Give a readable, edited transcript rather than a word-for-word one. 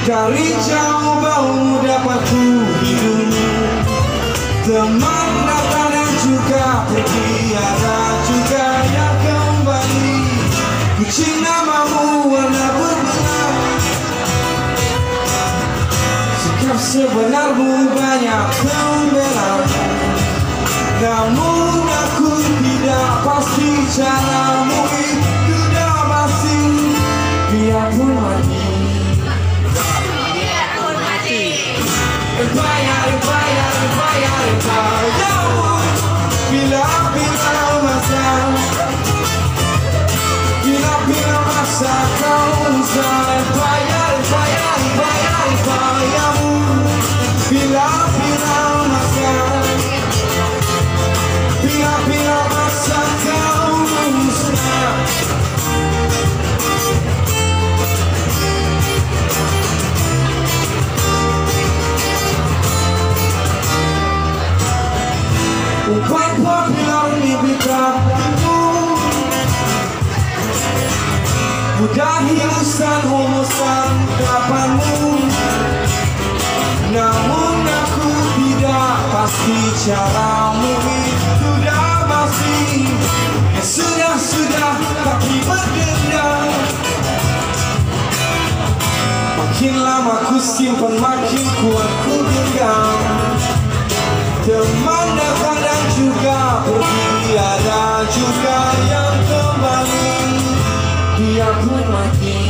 Dari jauh baumu dapat ku hidup. Teman datang dan juga pergi, ada juga yang kembali. Kucing namamu warna berbeda, sikap sebenarmu banyak pembelaan. Namun aku tidak pasti caramu itu dah pasti. Biarpun mati, bila-bila masa kau usai bayar-bayarmu. Bila-bila masa kau usai. Umpan popular mimpi kamu, mudahi urusan humusan kapanmu. Namun aku tidak pasti caramu itu dah pasti. Sudah kaki berdendam. Makin lama ku simpan makin kuat ku genggam. Teman datang dan juga pergi, ada juga yang kembali. Biarpun mati.